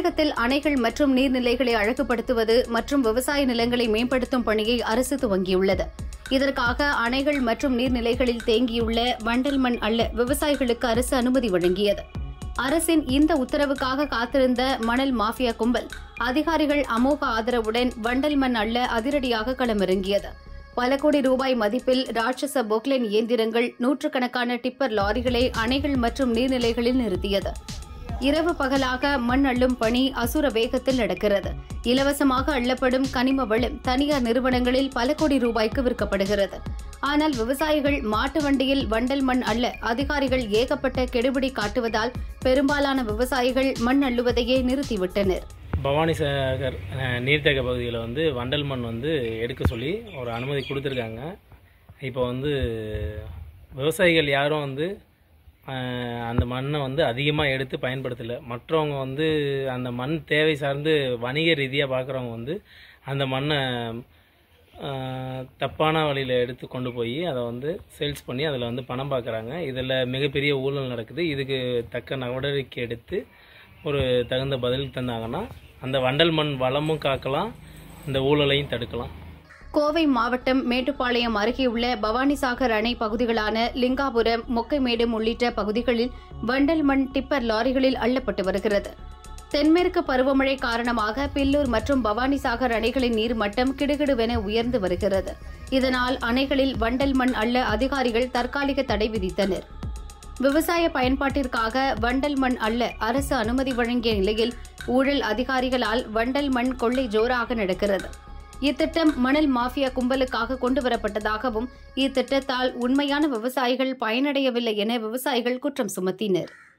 தமிழகத்தில் அணைகள் மற்றும் நீர்நிலைகளை அழகுபடுத்துவது மற்றும் விவசாய நிலங்களை மேம்படுத்தும் பணியை அரசு துவங்கியுள்ளது. இதற்காக அணைகள் மற்றும் நீர்நிலைகளில் தேங்கியுள்ள வண்டல் மண் அள்ள விவசாயிகளுக்கு அரசு அனுமதி வழங்கியது. அரசின் இந்த உத்தரவுக்காக காத்திருந்த மணல் மாஃபியா கும்பல் அதிகாரிகள் அமோக ஆதரவுடன் வண்டல் மண் அள்ள அதிரடியாக களமிறங்கியது. பல கோடி ரூபாய் மதிப்பில் ராட்சச பொக்லைன் இயந்திரங்கள், நூற்றுக்கணக்கான டிப்பர் லாரிகளை அணைகள் மற்றும் நீர்நிலைகளில் நிறுத்தியது. இரவு பகலாக மண் அள்ளும் பணி அசுர வேகத்தில் நடக்கிறது. இலவசமாக அள்ளப்படும் கனிம வளம் தனியார் நிறுவனங்களில் பல கோடி ரூபாய்க்கு விற்கப்படுகிறது. ஆனால் விவசாயிகள் மாட்டு வண்டியில் வண்டல் மண் அள்ள அதிகாரிகள் ஏகப்பட்ட கெடுபிடி காட்டுவதால் பெரும்பாலான விவசாயிகள் மண் அள்ளுவதையே நிறுத்திவிட்டனர். பவானிசாகர் நீர்த்தேக்க பகுதியில் வண்டல் மண் எடுக்க சொல்லி ஒரு அனுமதி கொடுத்துருக்காங்க. இப்போ விவசாயிகள் யாரும் அந்த மண்ணை அதிகமாக எடுத்து பயன்படுத்தலை. மற்றவங்க அந்த மண் தேவை சார்ந்து வணிக ரீதியாக பார்க்குறவங்க அந்த மண்ணை தப்பான வழியில் எடுத்து கொண்டு போய் அதை சேல்ஸ் பண்ணி அதில் பணம் பார்க்குறாங்க. இதில் மிகப்பெரிய ஊழல் நடக்குது. இதுக்கு தக்க நடவடிக்கை எடுத்து ஒரு தகுந்த பதில் தந்தாங்கன்னா அந்த வண்டல் மண் வளமும் காக்கலாம், இந்த ஊழலையும் தடுக்கலாம். கோவை மாவட்டம் மேட்டுப்பாளையம் அருகேயுள்ள பவானிசாகர் அணை பகுதிகளான லிங்காபுரம், மொக்கைமேடும் உள்ளிட்ட பகுதிகளில் வண்டல் மண் டிப்பர் லாரிகளில் அள்ளப்பட்டு வருகிறது. தென்மேற்கு பருவமழை காரணமாக பில்லூர் மற்றும் பவானிசாகர் அணைகளின் நீர்மட்டம் கிடுகிடுவென உயர்ந்து வருகிறது. இதனால் அணைகளில் வண்டல் மண் அள்ள அதிகாரிகள் தற்காலிக தடை விதித்தனர். விவசாய பயன்பாட்டிற்காக வண்டல் மண் அள்ள அரசு அனுமதி வழங்கிய நிலையில் ஊழல் அதிகாரிகளால் வண்டல் மண் கொள்ளை ஜோராக நடக்கிறது. இத்திட்டம் மணல் மாஃபியா கும்பலுக்காக கொண்டுவரப்பட்டதாகவும் இத்திட்டத்தால் உண்மையான விவசாயிகள் பயனடையவில்லை என விவசாயிகள் குற்றம் சுமத்தினர்.